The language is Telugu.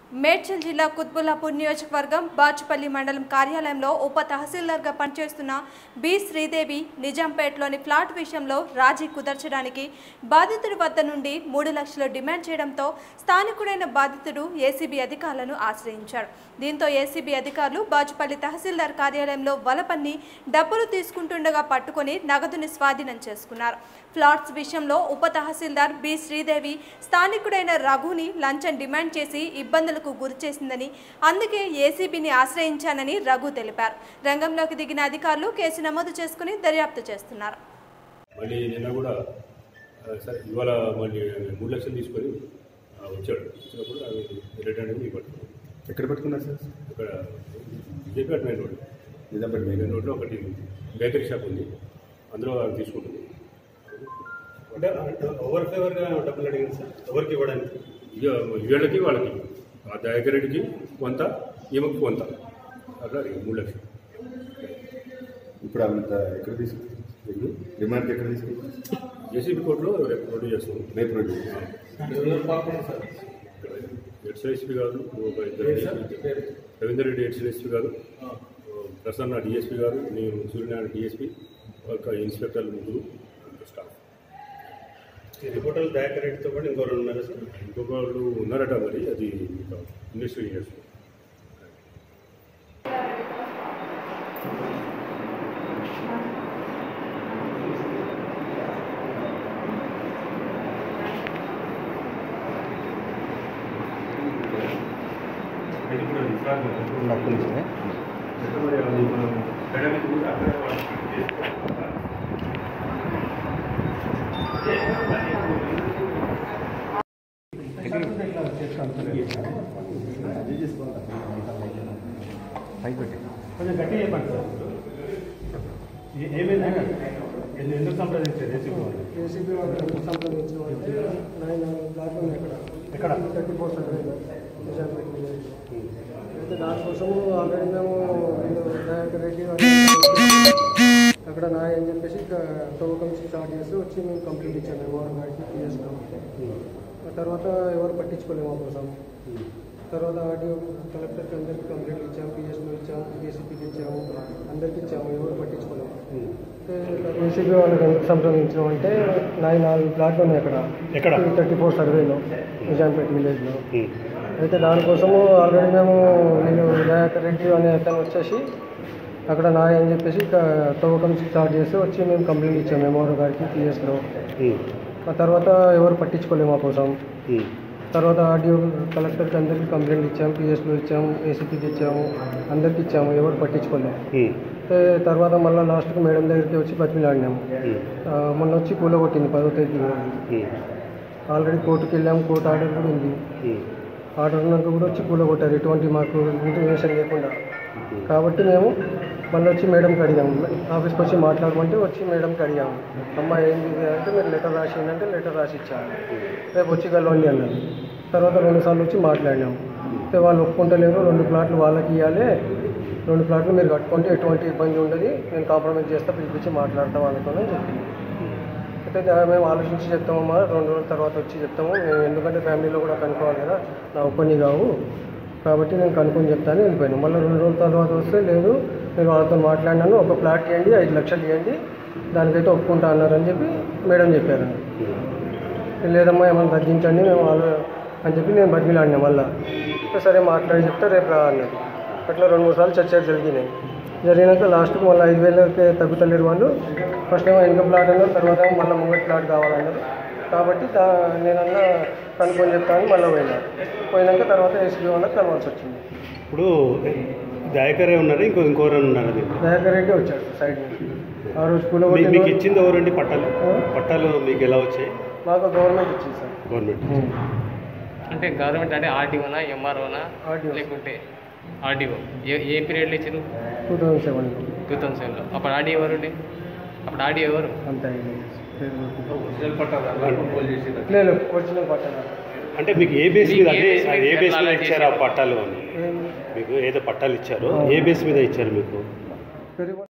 medchal జిల్లా కుత్బుల్లాపూర్ నియోజకవర్గం బాచుపల్లి మండలం కార్యాలయంలో ఉప తహసీల్దార్గా పనిచేస్తున్న బి శ్రీదేవి నిజాంపేటలోని ఫ్లాట్ విషయంలో రాజీ కుదర్చడానికి బాధితుడి వద్ద నుండి 3 లక్షలు డిమాండ్ చేయడంతో స్థానికుడైన బాధితుడు ఏసీబీ అధికారులను ఆశ్రయించాడు. దీంతో ఏసీబీ అధికారులు బాచుపల్లి తహసీల్దార్ కార్యాలయంలో వలపన్ని డబ్బులు తీసుకుంటుండగా పట్టుకొని నగదుని స్వాధీనం చేసుకున్నారు. ఫ్లాట్స్ విషయంలో ఉప తహసీల్దార్ బి శ్రీదేవి స్థానికుడైన రఘుని లంచం డిమాండ్ చేసి ఇబ్బందులకు గురిచేసిందని, అందుకే ఏసీబీని ఆశ్రయించానని రఘు తెలిపారు. రంగంలోకి దిగిన అధికారులు కేసు నమోదు చేసుకుని దర్యాప్తు చేస్తున్నారు. మళ్ళీ నిన్న కూడా సరే ఇవాళ మళ్ళీ 3 లక్షలు తీసుకొని వచ్చాడు. వచ్చినప్పుడు అవి రిటర్న్ పట్టుకున్నాం. ఎక్కడ పట్టుకున్నారు సార్? ఇక్కడ Nizampet main road, Nizampet main రోడ్లో ఒకటి బేకరీ షాప్ ఉంది, అందులో తీసుకుంటుంది. అంటే ఓవర్ ఫేవర్గా డబ్బులు అడిగింది సార్, ఎవరికి ఇవ్వడానికి? వీళ్ళకి వాళ్ళకి ఆ దయాకరెడ్డికి కొంత, ఈమెకు కొంత, అట్లా 3 లక్షలు. ఇప్పుడు అంతా ఎక్కడ తీసుకుంటారు? రిమాండ్కి ఎక్కడ తీసుకుంటారు? ఏసీబీ కోర్టులో రేపు ప్రొడ్యూస్ చేస్తాం. రేపు ప్రొడ్యూస్ ఎడ్సీ ఎస్పీ గారు, రవీందర్ రెడ్డి ఎడ్సీ ఎస్పీ గారు, ప్రసన్న డిఎస్పీ గారు, నేను సూర్యనారాయణ డిఎస్పీ, ఒక ఇన్స్పెక్టర్లు 3 స్టాఫ్. ఈ రిపోర్టర్లు దయాకరెడ్డితో పాటు ఇంకో 2 ఉన్నారు సార్. ఇంకొకళ్ళు ఉన్నారట, మరి అది ఇన్వెస్టిగేట్ చేస్తాం. కొంచెం గట్టిగా చెప్పండి సార్. ఏమైందా? ఎందుకు సంప్రదించారు ఏసీబీ వాళ్ళు? ఎందుకు సంప్రదించారు అంటే ఎక్కడ 34 అయితే దానికోసము ఆల్రెడీ మేము దయాకరెడ్డి అక్కడ అని చెప్పేసి తవ్వకం స్టార్ట్ చేసి వచ్చి మేము కంప్లైంట్ ఇచ్చాము. ఎవరు బయటకి తీసుకున్నాము. తర్వాత ఎవరు పట్టించుకోలేము మా కోసం. తర్వాత ఆర్డీఓ కలెక్టర్కి అందరికీ కంప్లైంట్ ఇచ్చాము, పిఎస్లో ఇచ్చాము, ఏసీపీకి ఇచ్చాము, అందరికీ ఇచ్చాము, ఎవరు పట్టించుకోలేము. ఏసీపీ వాళ్ళకి ఎందుకు సంప్రదించాం అంటే 4 ప్లాట్లు ఉన్నాయి అక్కడ 34 సర్వేలో నిజాంపేట విలేజ్లో. అయితే దానికోసము ఆల్రెడీ నేను దయాకరెడ్డి అనే అతను వచ్చేసి అక్కడ అని చెప్పేసి తవ్వకం స్టార్ట్ చేసి వచ్చి మేము కంప్లైంట్ ఇచ్చాము ఎంఆర్ఓ గారికి పిఎస్లో. ఆ తర్వాత ఎవరు పట్టించుకోలేము మా కోసం. తర్వాత ఆర్డీఓ కలెక్టర్కి అందరికీ కంప్లైంట్ ఇచ్చాము, పిఎస్లో ఇచ్చాము, ఏసీపీకి ఇచ్చాము, అందరికీ ఇచ్చాము, ఎవరు పట్టించుకోలేము. తర్వాత మళ్ళీ లాస్ట్కి మేడం దగ్గరికి వచ్చి బతిమిలాడినాము. మొన్న వచ్చి కూలగొట్టింది 10వ తేదీ. ఆల్రెడీ కోర్టుకి వెళ్ళాము, కోర్టు ఆర్డర్ కూడా ఉంది. ఆర్డర్ ఉన్నాక కూడా వచ్చి కూలగొట్టారు, ఎటువంటి మాకు ఇన్ఫర్మేషన్ లేకుండా. కాబట్టి మేము మళ్ళీ వచ్చి మేడంకి అడిగాము, ఆఫీస్కి వచ్చి మాట్లాడమంటే వచ్చి మేడంకి అడిగాము. అమ్మాయి ఏంది అంటే మీరు లెటర్ రాసిందంటే లెటర్ రాసి ఇచ్చాము, రేపు వచ్చి కలవండి అన్నారు. తర్వాత 2 సార్లు వచ్చి మాట్లాడినాము. అయితే వాళ్ళు ఒప్పుకుంటలేరు, 2 ప్లాట్లు వాళ్ళకి ఇవ్వాలి, 2 ప్లాట్లు మీరు కట్టుకుంటే ఎటువంటి ఇబ్బంది ఉండదు, నేను కాంప్రమైజ్ చేస్తా, పిలిపించి మాట్లాడతాం అనుకోని చెప్పింది. అయితే మేము ఆలోచించి చెప్తామమ్మా, 2 రోజుల తర్వాత వచ్చి చెప్తాము, మేము ఎందుకంటే ఫ్యామిలీలో కూడా కనుక్కోవాలి కదా, నా ఒక్కని కావు కాబట్టి నేను కనుక్కొని చెప్తాను వెళ్ళిపోయాను. మళ్ళీ 2 రోజుల తర్వాత వస్తే లేదు, నేను వాళ్ళతో మాట్లాడినాను, ఒక ప్లాట్ ఇవ్వండి, 5 లక్షలు ఇవ్వండి, దానికైతే ఒప్పుకుంటా అన్నారని చెప్పి మేడం చెప్పారు. లేదమ్మా ఏమైనా తగ్గించండి మేము అని చెప్పి నేను బతిమిలాడినా. మళ్ళీ సరే మాట్లాడి చెప్తా రేపు రా అన్నారు. అట్లా 2-3 సార్లు చర్చలు జరిగినాయి. జరిగినాక లాస్ట్కి మళ్ళీ 5,000కి తగ్గుతలేరు వాళ్ళు. ఫస్ట్ ఏమో వెనుక ప్లాట్ అన్నారు, తర్వాత మళ్ళీ ముంగటి ప్లాట్ కావాలన్నారు. కాబట్టి నేనన్నా కనుక్కొని చెప్తాను మళ్ళీ పోయినాక తర్వాత ఏసీబీ వాళ్ళకి కలవాల్సి వచ్చింది. ఇప్పుడు దయాకరే ఉన్నారు, ఇంకోరు ఉన్నారు? దయాకరెడ్డి వచ్చాడు సైడ్ నుంచి. ఆ రోజు స్కూల్లో మీకు ఇచ్చింది ఎవరండి పట్టాలు మీకు ఎలా వచ్చాయి? మాకు గవర్నమెంట్ ఇచ్చింది సార్. గవర్నమెంట్ అంటే గవర్నమెంట్ అంటే ఆర్డీఓనా ఎంఆర్ఓనా లేకుంటే ఆర్డీఓ ఏ పీరియడ్లో ఇచ్చారు? 2007లో. అప్పుడు ఆర్డీఓ ఎవరు? అప్పుడు ఆర్డీఓ ఎవరు? అంతే ఒరిజినల్ పట్టాలు అంటే మీకు ఏ బేస్ మీద ఇచ్చారు ఆ పట్టాలు అని? మీకు ఏదో పట్టాలు ఇచ్చారో ఏ బేస్ మీద ఇచ్చారు మీకు?